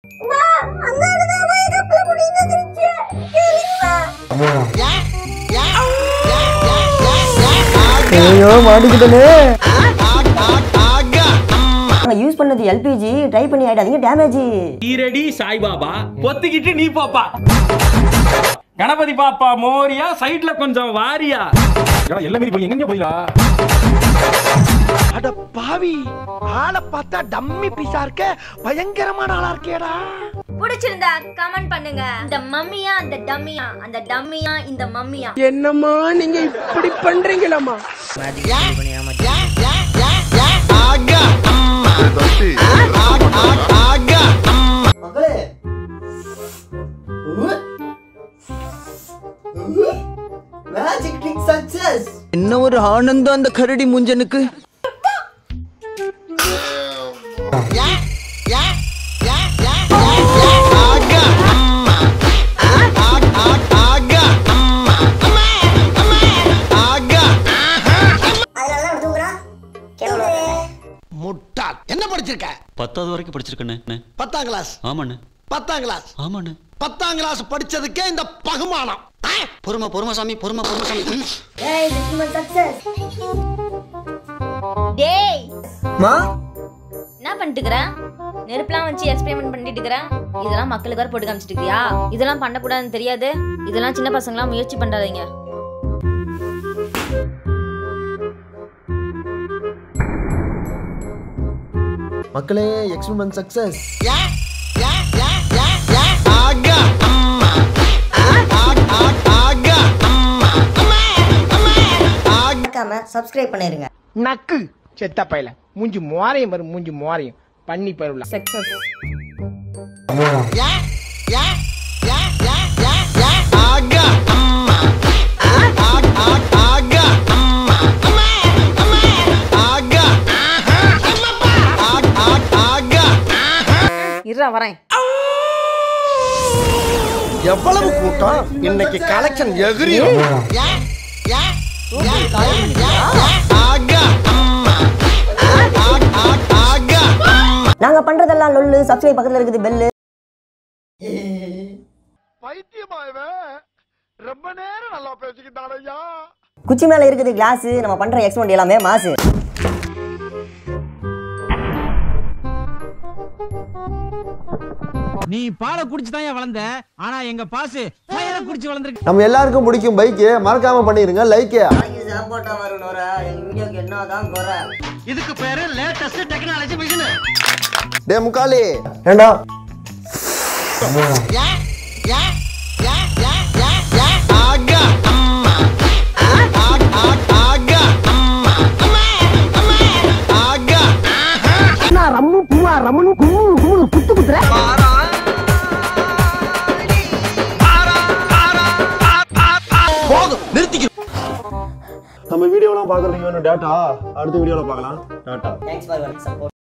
ஐயோ மாட்டிக்கிட்டனே. யூஸ் பண்ணது எல்பிஜி ட்ரை பண்ணி ஆயிடாதீங்க டேமேஜ். ஈரடி சாய்பாபா பொத்திக்கிட்டு நீ பாப்பா. கணபதி பாப்பா மோரியா சைடுல கொஞ்சம் வாரியா. எல்லாம் மீறி போய் எங்க போயிடா. அட பாவி, ஆளை பார்த்தா டம்மி பீஸா இருக்க, பயங்கரமான ஆளா இருக்கேடா. பிடிச்சிருந்தா கமெண்ட் பண்ணுங்க. இந்த மம்மியா அந்த டம்மியா, அந்த டம்மியா இந்த மம்மியா. என்னம்மா நீங்க இப்படி பண்றீங்களாமா? மக்களே மேஜிக் ட்ரிக் சக்சஸ். என்ன ஒரு ஆனந்தம் அந்த கரடி முஞ்சனுக்கு. முட்டாள். என்ன படிச்சிருக்க? 10வது வரைக்கும் படிச்சிருக்கேன்னு. 10ஆம் கிளாஸ்? ஆமாண்ணே. 10ஆம் கிளாஸ்? ஆமாண்ணே. 10ஆம் கிளாஸ் படிச்சதுக்கே இந்த பகுமானம். பொறுமை சாமி. ஏய் இது சக்சஸ். டேய் மா என்ன பண்ணிட்டு இருக்கற? நெருப்புலாம் வச்சு எக்ஸ்பெரிமென்ட் பண்ணிட்டு இருக்கற. இதெல்லாம் மக்களுக்கு வர போட்டு காமிச்சிட்டு இருக்கியா? இதெல்லாம் பண்ண கூடாதுன்னு தெரியாது. இதெல்லாம் சின்ன பசங்கலாம் முயற்சி பண்ணாதீங்க. மக்களே எக்ஸ்பெரிமென்ட் சக்சஸ். சப்ஸ்கிரைப் பண்ணிருங்க. நக்கு செத்த பையல மூஞ்சி மோரையும் வரும், மூஞ்சி மோரையும் பண்ணி பருவல சக்சஸ். இருடா வரேன். எவ்வளவு கூட்டம் இன்னைக்கு கலெக்ஷன் எகிரியும். நாங்க பண்றதெல்லாம் லொல்லு. சப்ஸ்கிரைப் பக்கத்துல இருக்குது பெல். பைத்தியமாயவே ரொம்ப நேரம் நல்லா பேசிக்கிட்டாலையா. குச்சி மேல இருக்குது கிளாஸ். நம்ம பண்ற எக்ஸ்பெரிமென்ட் எல்லாமே மாசு. நீ பாலை குடிச்சு தான் வளர்ந்த, ஆனா எங்க பாசு பையனை குடிச்சு வளர்ந்துருக்கு. நம்ம எல்லாருக்கும் பிடிக்கும் பைக், மறக்காம பண்ணிருங்க லைக். சப்போர்ட்டா வரும் நோரா. எங்க வீடியோக்கு என்னதான் குறை? இதுக்கு பேரு லேட்டஸ்ட் டெக்னாலஜி மிஷின். டே முக்காலி ஏண்டா ரம்மு பூவா ரம்மனு கும்மு குத்து குத்துற. போதும் நிறுத்திக்க. நம்ம வீடியோலாம் பாக்குறதுக்கு வேணும் டேட்டா. அடுத்த வீடியோல பார்க்கலாம். Tata. Thanks for your support.